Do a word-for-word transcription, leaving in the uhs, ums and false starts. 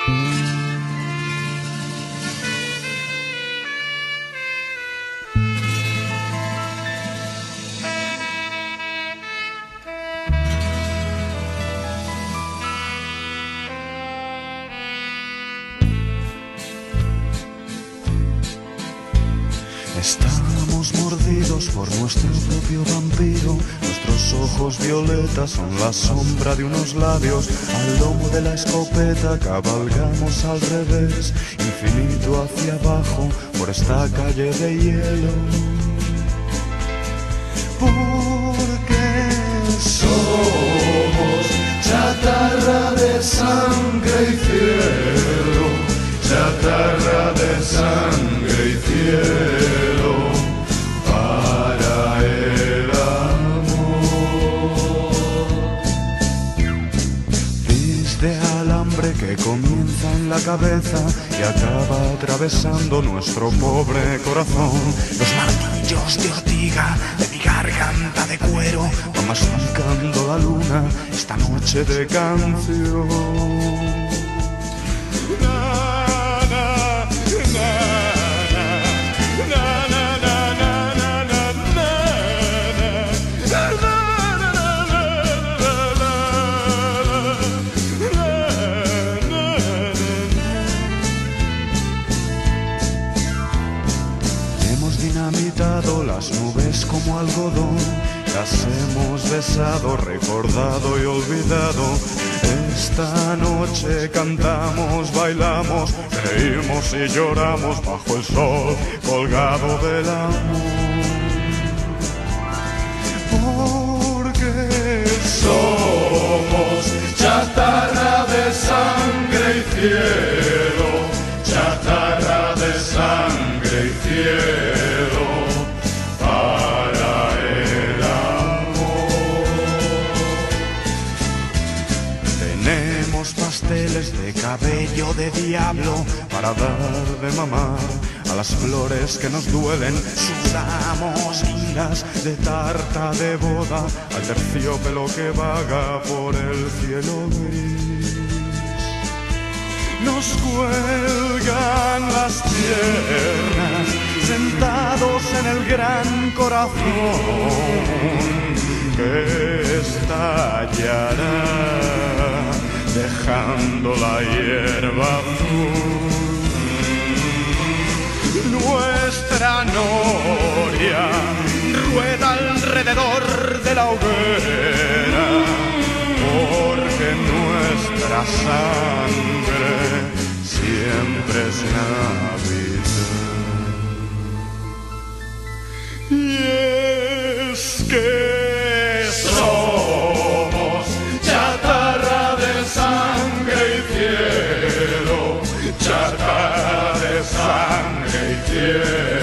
Estamos mordidos por nuestro propio vampiro. Nuestros ojos violetas son la sombra de unos labios. Al lomo de la escopeta cabalgamos al revés, infinito hacia abajo por esta calle de hielo. Porque somos chatarra de sangre y cielo, chatarra de sangre y cielo, para el amor. Vis de alambre que comienza en la cabeza y acaba atravesando nuestro pobre corazón. Los martillos de ortiga de mi garganta de cuero van masticando la luna esta noche de canción. Dinamitado las nubes como algodón, las hemos besado, recordado y olvidado. Esta noche cantamos, bailamos, reímos y lloramos bajo el sol colgado del amor. Porque somos chatarra de sangre y cielo, chatarra de sangre y cielo, para el amor. Tenemos pasteles de cabello de diablo para dar de mamar a las flores que nos duelen. Sudamos guindas de tarta de boda al terciopelo que vaga por el cielo gris. Nos cuelgan las piernas, sentados en el gran corazón que estallará, dejando la hierba azul. Nuestra noria rueda alrededor de la hoguera, porque nuestra sangre siempre es Navidad. Y es que somos chatarra de sangre y cielo, chatarra de sangre y cielo.